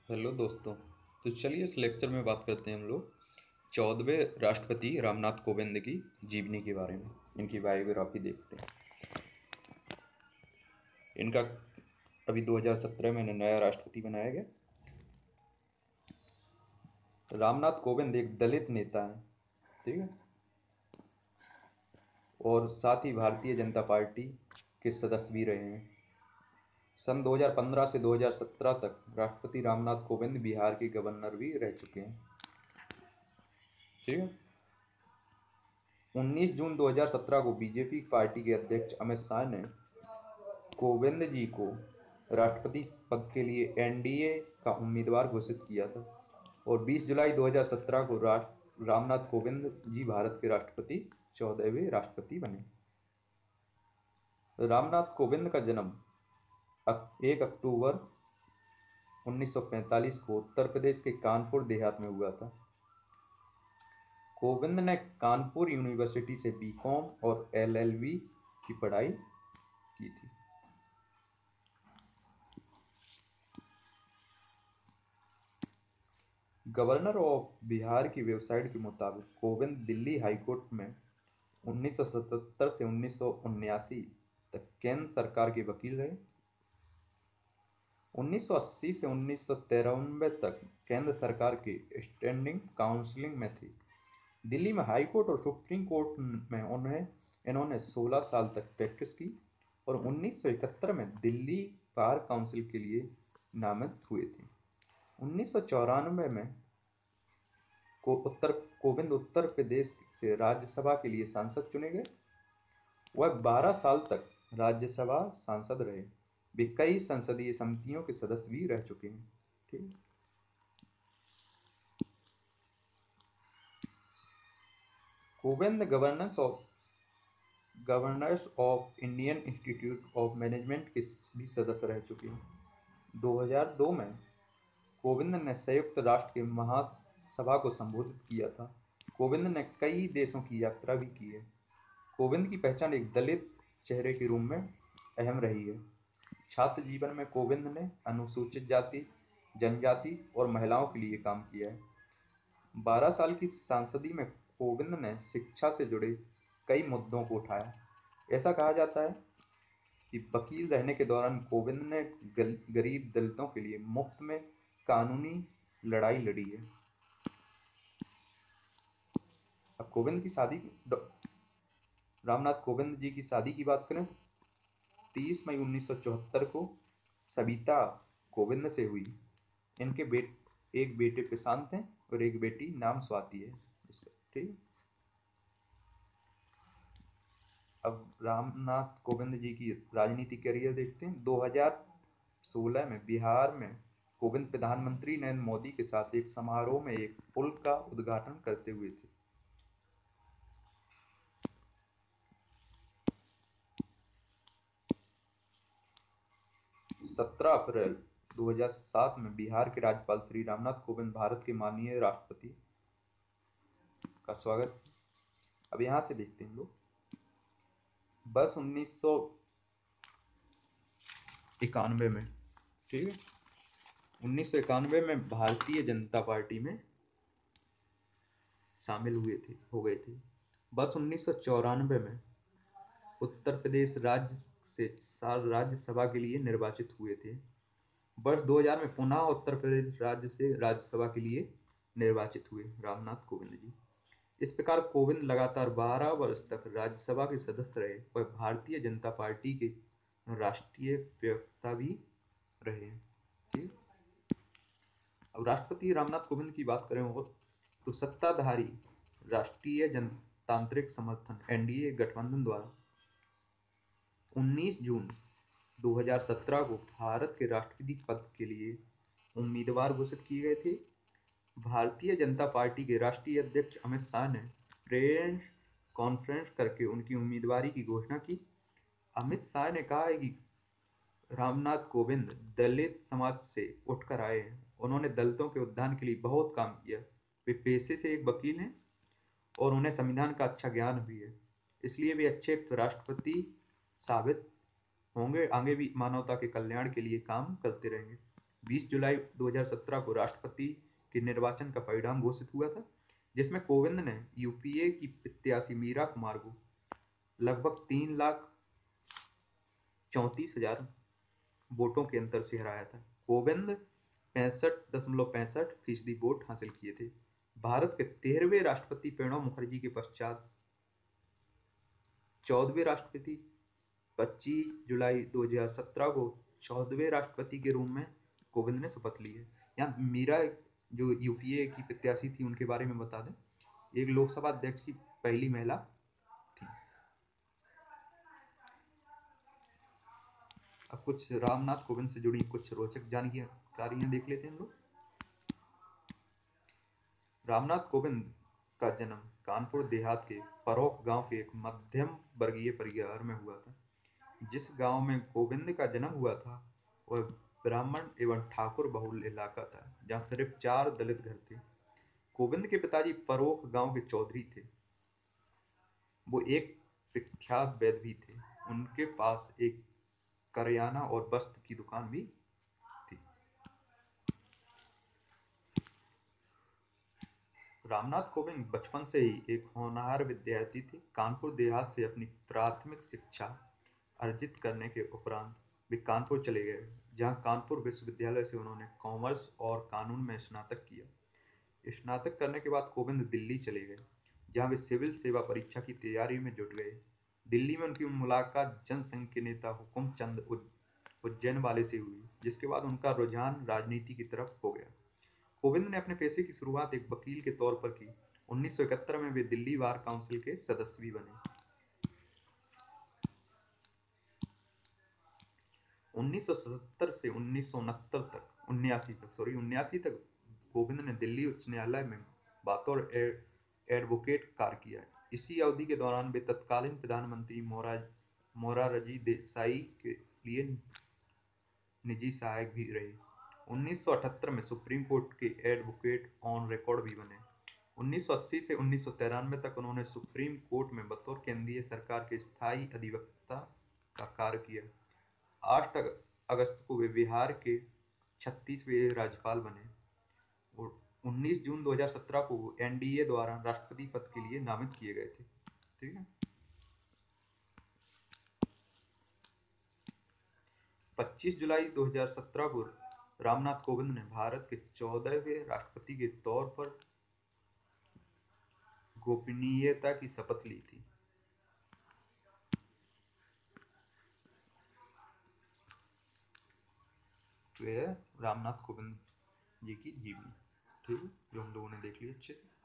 Hello दोस्तों। तो चलिए इस लेक्चर में बात करते हैं हम लोग 14वें राष्ट्रपति रामनाथ कोविंद की जीवनी के बारे में। इनकी बायोग्राफी देखते हैं। इनका अभी 2017 में इन्हें नया राष्ट्रपति बनाया गया। रामनाथ कोविंद एक दलित नेता हैं, ठीक है, और साथ ही भारतीय जनता पार्टी के सदस्य भी रहे हैं। सन 2015 से 2017 तक राष्ट्रपति रामनाथ कोविंद बिहार के गवर्नर भी रह चुके हैं, ठीक है। 19 जून 2017 को बीजेपी पार्टी के अध्यक्ष अमित शाह ने कोविंद जी को राष्ट्रपति पद के लिए एनडीए का उम्मीदवार घोषित किया था और 20 जुलाई 2017 को रामनाथ कोविंद जी भारत के राष्ट्रपति 14वें राष्ट्रपति बने। रामनाथ कोविंद का जन्म 1 अक्टूबर 1945 को उत्तर प्रदेश के कानपुर देहात में हुआ था। कोविंद ने कानपुर यूनिवर्सिटी से बीकॉम और एलएलबी की पढ़ाई की थी। गवर्नर ऑफ बिहार की वेबसाइट के मुताबिक कोविंद दिल्ली हाईकोर्ट में 1977 से 1979 तक केंद्र सरकार के वकील रहे। 1980 से 1993 तक केंद्र सरकार के स्टैंडिंग काउंसिलिंग में थे। दिल्ली में हाई कोर्ट और सुप्रीम कोर्ट में इन्होंने 16 साल तक प्रैक्टिस की और 1971 में दिल्ली बार काउंसिल के लिए नामित हुए थे। 1994 में कोविंद उत्तर प्रदेश से राज्यसभा के लिए सांसद चुने गए। वह 12 साल तक राज्यसभा सांसद रहे। वे कई संसदीय समितियों के सदस्य भी रह चुके हैं, ठीक। Kovind governors of Indian Institute of Management के भी सदस्य रह चुके हैं। 2002 में कोविंद ने संयुक्त राष्ट्र के महासभा को संबोधित किया था। कोविंद ने कई देशों की यात्रा भी की है। कोविंद की पहचान एक दलित चेहरे के रूप में अहम रही है। छात्र जीवन में कोविंद ने अनुसूचित जाति, जनजाति और महिलाओं के लिए काम किया है। 12 साल की सांसदी में कोविंद ने शिक्षा से जुड़े कई मुद्दों को उठाया। ऐसा कहा जाता है कि वकील रहने के दौरान कोविंद ने गरीब दलितों के लिए मुफ्त में कानूनी लड़ाई लड़ी है। अब कोविंद की रामनाथ कोविंद जी की शादी की बात करें, 30 मई 1974 को सविता कोविंद से हुई। इनके एक बेटे प्रशांत हैं और एक बेटी नाम स्वाति है, ठीक। अब रामनाथ कोविंद जी की राजनीतिक करियर देखते हैं। 2016 में बिहार में कोविंद प्रधानमंत्री नरेंद्र मोदी के साथ एक समारोह में एक पुल का उद्घाटन करते हुए थे। 17 अप्रैल 2007 में बिहार के राज्यपाल श्री रामनाथ कोविंद भारत के माननीय राष्ट्रपति का स्वागत। अब यहाँ से देखते हैं हम लोग। बस 1991 में, ठीक है, 1991 में भारतीय जनता पार्टी में शामिल हो गए थे। बस 1994 में उत्तर प्रदेश राज्यसभा के लिए निर्वाचित हुए थे। वर्ष 2000 में पुनः उत्तर प्रदेश राज्य से राज्यसभा के लिए निर्वाचित हुए रामनाथ कोविंद जी। इस प्रकार कोविंद लगातार 12 वर्ष तक राज्यसभा के सदस्य रहे। वह भारतीय जनता पार्टी के राष्ट्रीय प्रवक्ता भी रहे, ठीक। अब राष्ट्रपति रामनाथ कोविंद की बात करें तो सत्ताधारी राष्ट्रीय जनतांत्रिक समर्थन एनडीए गठबंधन द्वारा 19 जून 2017 को भारत के राष्ट्रपति पद के लिए उम्मीदवार घोषित किए गए थे। भारतीय जनता पार्टी के राष्ट्रीय अध्यक्ष अमित शाह ने प्रेस कॉन्फ्रेंस करके उनकी उम्मीदवारी की घोषणा की। अमित शाह ने कहा है कि रामनाथ कोविंद दलित समाज से उठकर आए हैं। उन्होंने दलितों के उत्थान के लिए बहुत काम किया। वे पेशे से एक वकील हैं और उन्हें संविधान का अच्छा ज्ञान भी है, इसलिए वे अच्छे राष्ट्रपति साबित होंगे। आगे भी मानवता के कल्याण के लिए काम करते रहेंगे। 20 जुलाई 2017 को राष्ट्रपति के निर्वाचन का परिणाम घोषित हुआ था, जिसमें कोविंद ने यूपीए की प्रत्याशी मीरा कुमार को लगभग 3,34,000 वोटों के अंतर से हराया था। कोविंद 65.65% वोट हासिल किए थे। भारत के 13वें राष्ट्रपति प्रणब मुखर्जी के पश्चात 14वें राष्ट्रपति 25 जुलाई 2017 को 14वें राष्ट्रपति के रूप में कोविंद ने शपथ ली है। यहाँ मीरा जो यूपीए की प्रत्याशी थी उनके बारे में बता दें, एक लोकसभा अध्यक्ष की पहली महिला थी। अब कुछ रामनाथ कोविंद से जुड़ी कुछ रोचक जानकारियां देख लेते हैं हम लोग। रामनाथ कोविंद का जन्म कानपुर देहात के फरोख गांव के एक मध्यम वर्गीय परिवार में हुआ था। जिस गांव में कोविंद का जन्म हुआ था वह ब्राह्मण एवं ठाकुर बहुल इलाका था, जहां सिर्फ 4 दलित घर थे। कोविंद के पिताजी फरोख गांव के चौधरी थे। वो एक विख्यात वैद्य भी थे। उनके पास एक करियाना और वस्त्र की दुकान भी थी। रामनाथ कोविंद बचपन से ही एक होनहार विद्यार्थी थे। कानपुर देहात से अपनी प्राथमिक शिक्षा अर्जित करने के उपरांत वे कानपुर चले गए, जहां कानपुर विश्वविद्यालय से उन्होंने कॉमर्स और कानून में स्नातक किया। स्नातक करने के बाद कोविंद दिल्ली चले गए, जहां वे सिविल सेवा परीक्षा की तैयारी में जुट गए। दिल्ली में उनकी मुलाकात जनसंघ के नेता हुकुमचंद उज्जैन वाले से हुई, जिसके बाद उनका रुझान राजनीति की तरफ हो गया। कोविंद ने अपने पेशे की शुरुआत एक वकील के तौर पर की। 1971 में वे दिल्ली बार काउंसिल के सदस्य भी बने। 1977 से 1979 तक कोविंद ने दिल्ली उच्च न्यायालय में बतौर एडवोकेट कार्य किया। इसी अवधि के दौरान वे तत्कालीन प्रधानमंत्री मोरारजी देसाई के लिए निजी सहायक भी रहे। 1978 में सुप्रीम कोर्ट के एडवोकेट ऑन रिकॉर्ड भी बने। 1980 से 1993 तक उन्होंने सुप्रीम कोर्ट में बतौर केंद्रीय सरकार के स्थायी अधिवक्ता का कार्य किया। 8 अगस्त को वे बिहार के 36वें राज्यपाल बने और 19 जून 2017 को वो एनडीए द्वारा राष्ट्रपति पद के लिए नामित किए गए थे। ठीक है। 25 जुलाई 2017 को रामनाथ कोविंद ने भारत के 14वें राष्ट्रपति के तौर पर गोपनीयता की शपथ ली थी। तो यह रामनाथ कोविंद जी की जीवनी, ठीक है, जो हम लोगों ने देख ली अच्छे से।